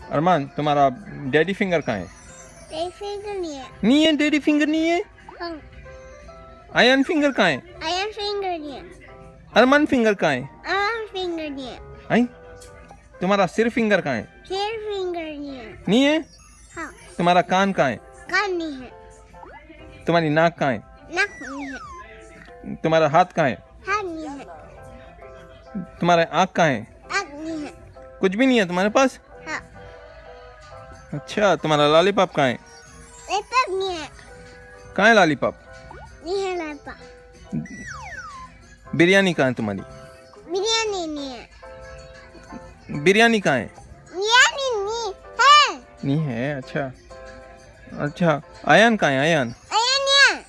अरमान, तुम्हारा daddy finger कहाँ है? डैडी फिंगर नहीं है। नहीं है, डैडी फिंगर नहीं है। हाँ। आयन फिंगर कहाँ है? आयन फिंगर नहीं है। अरमान फिंगर कहाँ है? अरमान फिंगर नहीं है। आई, तुम्हारा सिर फिंगर कहाँ है? सिर फिंगर नहीं है। नहीं है। हाँ। तुम्हारा कान कहाँ है? कान नहीं है। तुम्हारी नाक कहाँ है? नाक नहीं है। तुम्हारा हाथ कहाँ है? हाथ नहीं है। तुम्हारा आँख कहाँ है? आँख नहीं है। कुछ भी नहीं है तुम्हारे पास? हाँ। अच्छा, तुम्हारा लॉलीपॉप कहाँ है? लॉलीपॉप नहीं है। कहाँ है लॉलीपॉप? नहीं है लॉलीपॉप। बिरयानी कहाँ है तुम्हारी? बिरयानी नहीं है। बिरयानी कहाँ है? बिरयानी नहीं है। नहीं है। अच्छा अच्छा, आयन कहाँ है? आयन, आयन नहीं है।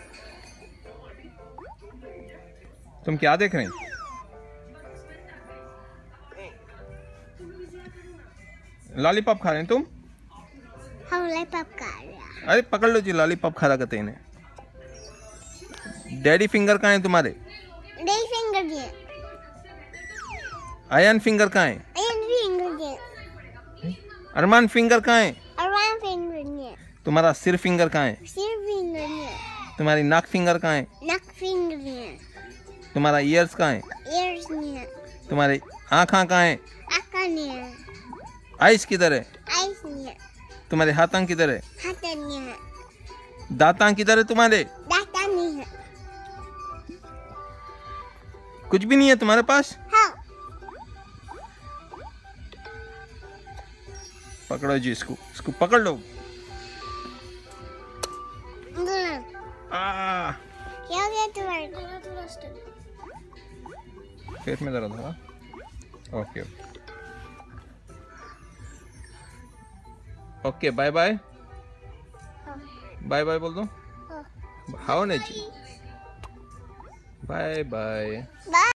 तुम क्या देख रहे हैं? लॉलीपॉप खा रहे हैं तुम? हम लॉलीपॉप खा रहे हैं। अरे पकड़ लो जी, लॉलीपॉप खा रहा करते इन्हें। डैडी फिंगर कहाँ है तुम्हारे? डैडी फिंगर नहीं है। आयन फिंगर कहाँ है? आयन फिंगर नहीं है। अरमान फिंगर कहाँ है? अरमान फिंगर नहीं है। तुम्हारा सिर फिंगर कहाँ है? सिर फिंगर नहीं है। तुम्हारी नाक फिंगर कहाँ है? नाक फिंगर नहीं है। तुम्हारा ईयर्स कहाँ है? ईयर्स नहीं है। तुम्हारी आँखें कहाँ है? आँखें नहीं है। आइस किधर है? आइस नहीं है। तुम्हारे हाथां किधर है? हाथ नहीं है। दांतां किधर है तुम्हारे? दांत नहीं है। कुछ भी नहीं है तुम्हारे पास? हाँ। पकड़ो जी इसको, इसको पकड़ लो। क्या हो गया तुम्हारे? पेट में दर्द हो? Okay okay, bye bye. Bye bye बोल दो। हाउ ने जी, बाय बाय।